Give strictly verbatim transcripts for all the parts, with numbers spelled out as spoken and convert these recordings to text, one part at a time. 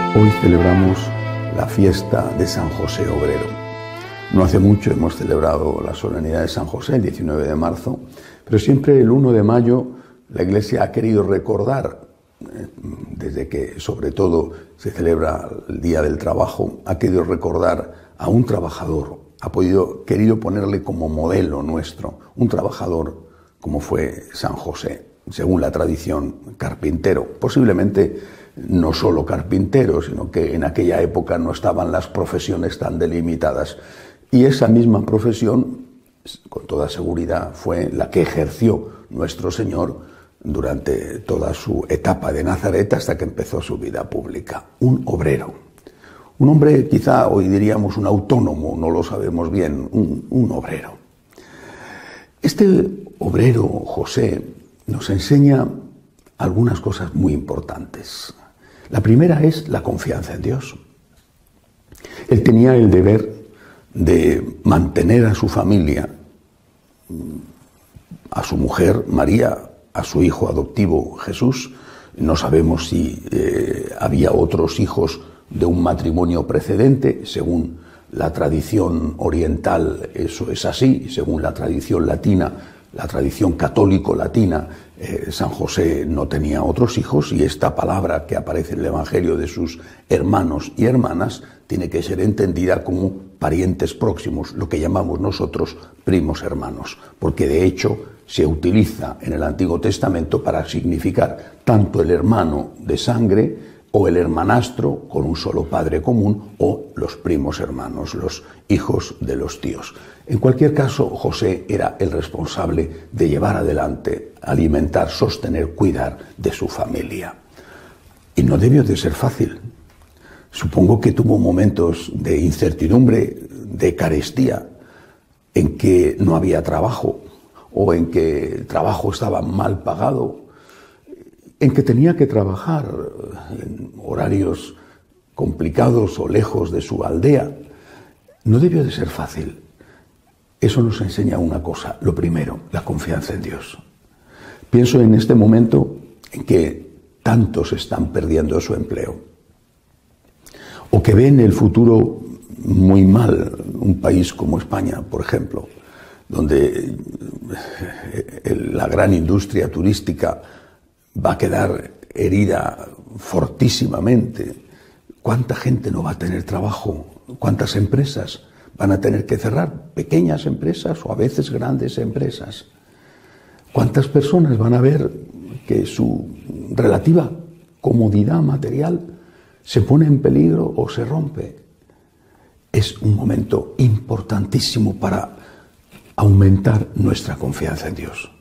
Hoy celebramos la fiesta de San José Obrero. No hace mucho hemos celebrado la solemnidad de San José, el diecinueve de marzo, pero siempre el uno de mayo la Iglesia ha querido recordar, desde que sobre todo se celebra el Día del Trabajo, ha querido recordar a un trabajador, ha podido, querido ponerle como modelo nuestro, un trabajador como fue San José, según la tradición carpintero, posiblemente no solo carpintero, sino que en aquella época no estaban las profesiones tan delimitadas. Y esa misma profesión, con toda seguridad, fue la que ejerció nuestro Señor durante toda su etapa de Nazaret hasta que empezó su vida pública. Un obrero. Un hombre, quizá hoy diríamos un autónomo, no lo sabemos bien, un, un obrero. Este obrero, José, nos enseña algunas cosas muy importantes. La primera es la confianza en Dios. Él tenía el deber de mantener a su familia, a su mujer María, a su hijo adoptivo Jesús. No sabemos si eh, había otros hijos de un matrimonio precedente. Según la tradición oriental eso es así, según la tradición latina, la tradición católico-latina, eh, San José no tenía otros hijos, y esta palabra que aparece en el Evangelio de sus hermanos y hermanas tiene que ser entendida como parientes próximos, lo que llamamos nosotros primos hermanos, porque de hecho se utiliza en el Antiguo Testamento para significar tanto el hermano de sangre o el hermanastro con un solo padre común, o los primos hermanos, los hijos de los tíos. En cualquier caso, José era el responsable de llevar adelante, alimentar, sostener, cuidar de su familia. Y no debió de ser fácil. Supongo que tuvo momentos de incertidumbre, de carestía, en que no había trabajo, o en que el trabajo estaba mal pagado, en que tenía que trabajar en horarios complicados o lejos de su aldea. No debió de ser fácil. Eso nos enseña una cosa. Lo primero, la confianza en Dios. Pienso en este momento en que tantos están perdiendo su empleo, o que ven el futuro muy mal, un país como España, por ejemplo, donde la gran industria turística va a quedar herida fortísimamente. ¿Cuánta gente no va a tener trabajo? ¿Cuántas empresas van a tener que cerrar? Pequeñas empresas o a veces grandes empresas. ¿Cuántas personas van a ver que su relativa comodidad material se pone en peligro o se rompe? Es un momento importantísimo para aumentar nuestra confianza en Dios.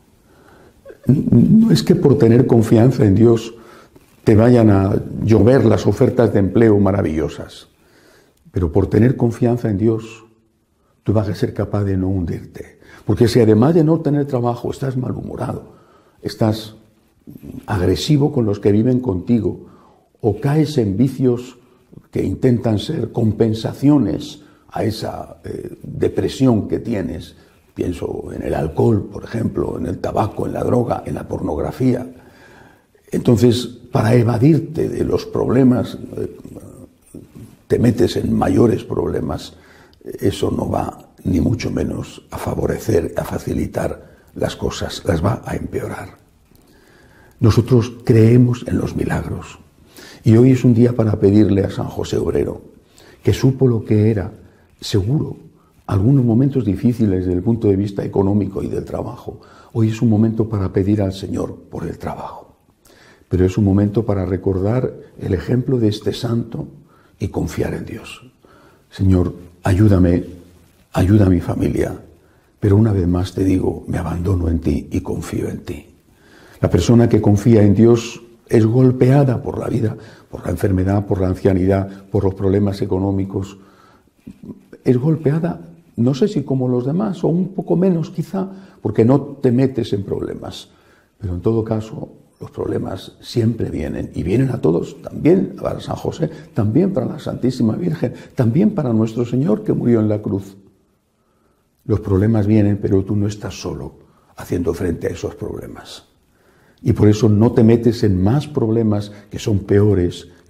No es que por tener confianza en Dios te vayan a llover las ofertas de empleo maravillosas, pero por tener confianza en Dios tú vas a ser capaz de no hundirte. Porque si además de no tener trabajo estás malhumorado, estás agresivo con los que viven contigo, o caes en vicios que intentan ser compensaciones a esa eh, depresión que tienes, pienso en el alcohol, por ejemplo, en el tabaco, en la droga, en la pornografía. Entonces, para evadirte de los problemas, te metes en mayores problemas. Eso no va ni mucho menos a favorecer, a facilitar las cosas, las va a empeorar. Nosotros creemos en los milagros, y hoy es un día para pedirle a San José Obrero, que supo lo que era, seguro, algunos momentos difíciles desde el punto de vista económico y del trabajo. Hoy es un momento para pedir al Señor por el trabajo, pero es un momento para recordar el ejemplo de este santo y confiar en Dios. Señor, ayúdame, ayuda a mi familia, pero una vez más te digo, me abandono en ti y confío en ti. La persona que confía en Dios es golpeada por la vida, por la enfermedad, por la ancianidad, por los problemas económicos. Es golpeada, no sé si como los demás, o un poco menos quizá, porque no te metes en problemas. Pero en todo caso, los problemas siempre vienen, y vienen a todos, también para San José, también para la Santísima Virgen, también para nuestro Señor que murió en la cruz. Los problemas vienen, pero tú no estás solo haciendo frente a esos problemas. Y por eso no te metes en más problemas que son peores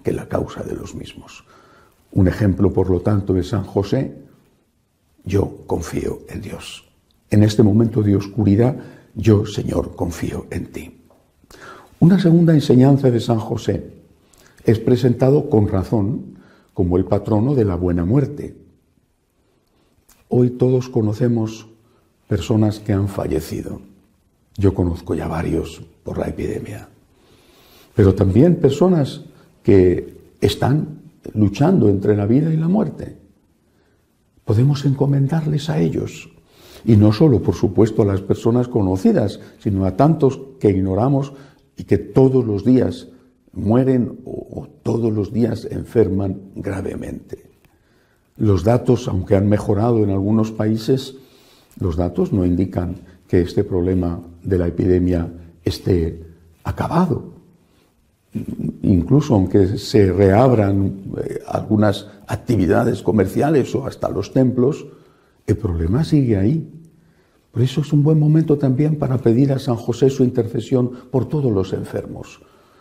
que la causa de los mismos. Un ejemplo, por lo tanto, de San José: yo confío en Dios. En este momento de oscuridad, yo, Señor, confío en ti. Una segunda enseñanza de San José es presentado con razón como el patrono de la buena muerte. Hoy todos conocemos personas que han fallecido. Yo conozco ya varios por la epidemia. Pero también personas que están luchando entre la vida y la muerte. Podemos encomendarles a ellos. Y no solo, por supuesto, a las personas conocidas, sino a tantos que ignoramos y que todos los días mueren o, o todos los días enferman gravemente. Los datos, aunque han mejorado en algunos países, los datos no indican que este problema de la epidemia esté acabado. Incluso aunque se reabran eh, algunas actividades comerciales o hasta los templos, el problema sigue ahí. Por eso es un buen momento también para pedir a San José su intercesión por todos los enfermos.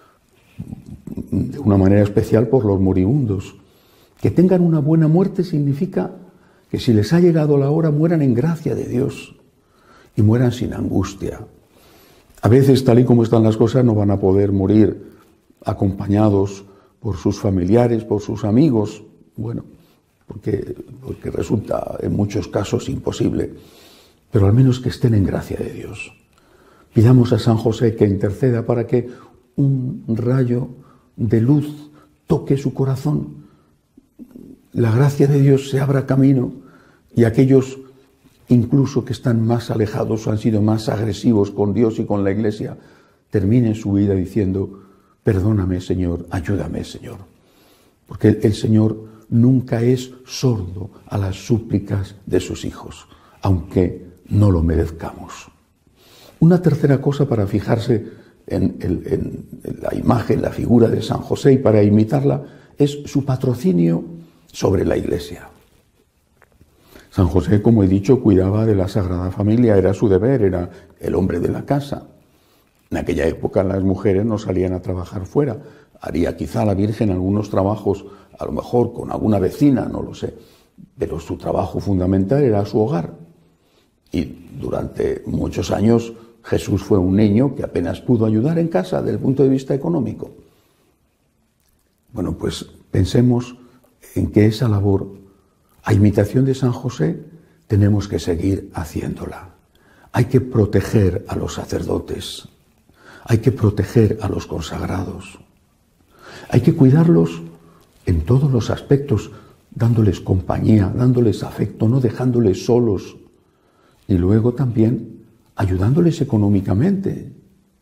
De una manera especial por los moribundos. Que tengan una buena muerte significa que si les ha llegado la hora mueran en gracia de Dios y mueran sin angustia. A veces, tal y como están las cosas, no van a poder morir acompañados por sus familiares, por sus amigos, bueno, porque, porque resulta en muchos casos imposible, pero al menos que estén en gracia de Dios. Pidamos a San José que interceda para que un rayo de luz toque su corazón, la gracia de Dios se abra camino y aquellos incluso que están más alejados o han sido más agresivos con Dios y con la Iglesia, terminen su vida diciendo: perdóname, Señor, ayúdame, Señor. Porque el, el Señor nunca es sordo a las súplicas de sus hijos, aunque no lo merezcamos. Una tercera cosa para fijarse en, el, en, en la imagen, la figura de San José y para imitarla, es su patrocinio sobre la Iglesia. San José, como he dicho, cuidaba de la Sagrada Familia, era su deber, era el hombre de la casa. En aquella época las mujeres no salían a trabajar fuera. Haría quizá la Virgen algunos trabajos, a lo mejor con alguna vecina, no lo sé, pero su trabajo fundamental era su hogar. Y durante muchos años Jesús fue un niño que apenas pudo ayudar en casa desde el punto de vista económico. Bueno, pues pensemos en que esa labor, a imitación de San José, tenemos que seguir haciéndola. Hay que proteger a los sacerdotes, hay que proteger a los consagrados, hay que cuidarlos en todos los aspectos, dándoles compañía, dándoles afecto, no dejándoles solos, y luego también ayudándoles económicamente.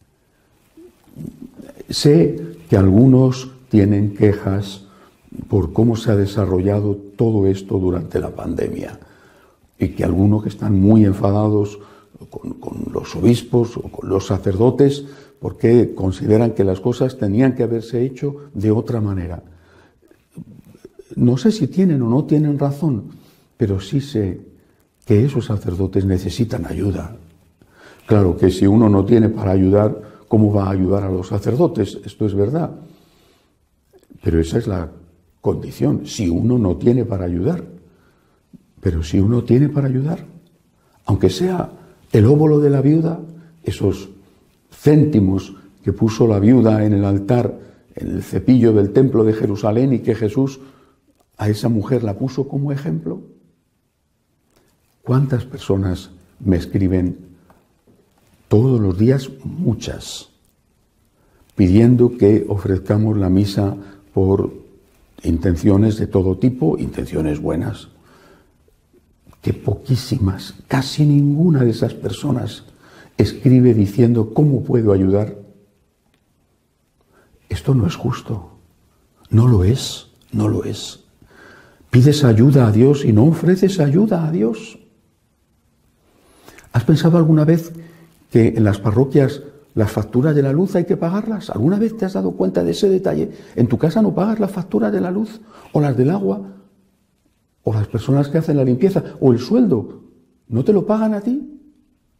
Sé que algunos tienen quejas por cómo se ha desarrollado todo esto durante la pandemia y que algunos que están muy enfadados con, con los obispos o con los sacerdotes porque consideran que las cosas tenían que haberse hecho de otra manera. No sé si tienen o no tienen razón, pero sí sé que esos sacerdotes necesitan ayuda. Claro que si uno no tiene para ayudar, ¿cómo va a ayudar a los sacerdotes? Esto es verdad. Pero esa es la condición, si uno no tiene para ayudar. Pero si uno tiene para ayudar, aunque sea el óbolo de la viuda, esos céntimos que puso la viuda en el altar, en el cepillo del templo de Jerusalén, y que Jesús a esa mujer la puso como ejemplo. ¿Cuántas personas me escriben todos los días? Muchas, pidiendo que ofrezcamos la misa por intenciones de todo tipo, intenciones buenas, que poquísimas, casi ninguna de esas personas escribe diciendo ¿cómo puedo ayudar? Esto no es justo, no lo es, no lo es. Pides ayuda a Dios y no ofreces ayuda a Dios. ¿Has pensado alguna vez que en las parroquias las facturas de la luz hay que pagarlas? ¿Alguna vez te has dado cuenta de ese detalle? ¿En tu casa no pagas las facturas de la luz o las del agua? ¿O las personas que hacen la limpieza? ¿O el sueldo? ¿No te lo pagan a ti?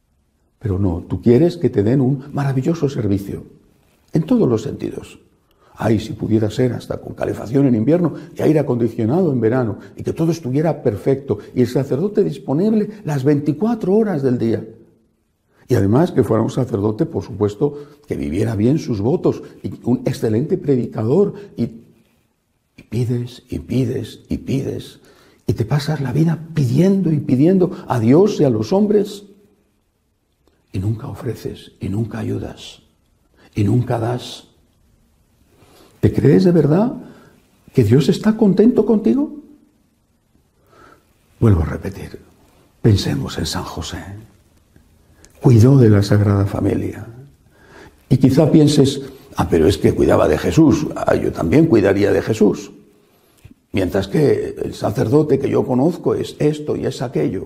Pero no, tú quieres que te den un maravilloso servicio, en todos los sentidos. Ay, si pudiera ser hasta con calefacción en invierno y aire acondicionado en verano, y que todo estuviera perfecto, y el sacerdote disponible las veinticuatro horas del día. Y además que fuera un sacerdote, por supuesto, que viviera bien sus votos, y un excelente predicador, y, y pides, y pides, y pides, y te pasas la vida pidiendo y pidiendo a Dios y a los hombres, y nunca ofreces, y nunca ayudas, y nunca das. ¿Te crees de verdad que Dios está contento contigo? Vuelvo a repetir, pensemos en San José. Cuidó de la Sagrada Familia. Y quizá pienses, ah, pero es que cuidaba de Jesús, ah, yo también cuidaría de Jesús. Mientras que el sacerdote que yo conozco es esto y es aquello.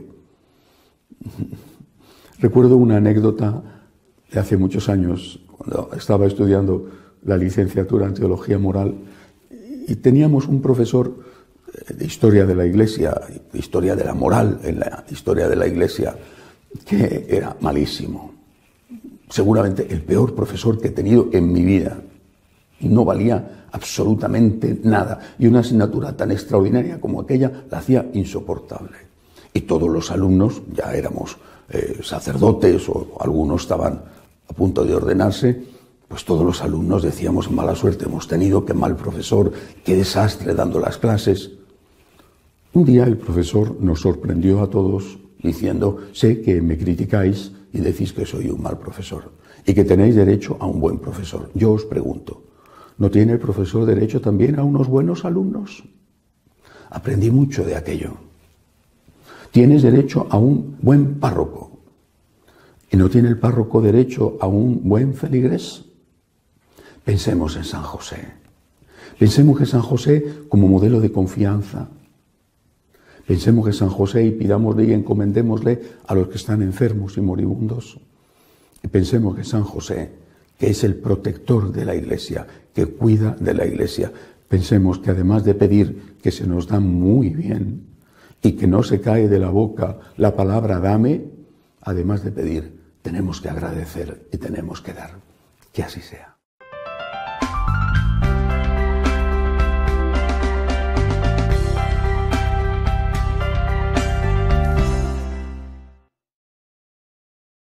Recuerdo una anécdota de hace muchos años, cuando estaba estudiando la licenciatura en Teología Moral, y teníamos un profesor de Historia de la Iglesia, de Historia de la Moral en la Historia de la Iglesia, que era malísimo. Seguramente el peor profesor que he tenido en mi vida. No valía absolutamente nada. Y una asignatura tan extraordinaria como aquella la hacía insoportable. Y todos los alumnos, ya éramos eh, sacerdotes o algunos estaban a punto de ordenarse, pues todos los alumnos decíamos, mala suerte hemos tenido, qué mal profesor, qué desastre dando las clases. Un día el profesor nos sorprendió a todos diciendo, sé que me criticáis y decís que soy un mal profesor y que tenéis derecho a un buen profesor. Yo os pregunto, ¿no tiene el profesor derecho también a unos buenos alumnos? Aprendí mucho de aquello. Tienes derecho a un buen párroco. ¿Y no tiene el párroco derecho a un buen feligrés? Pensemos en San José. Pensemos que San José como modelo de confianza. Pensemos que San José y pidámosle y encomendémosle a los que están enfermos y moribundos. Y pensemos que San José, que es el protector de la Iglesia, que cuida de la Iglesia, pensemos que además de pedir, que se nos da muy bien y que no se cae de la boca la palabra dame, además de pedir, tenemos que agradecer y tenemos que dar. Que así sea.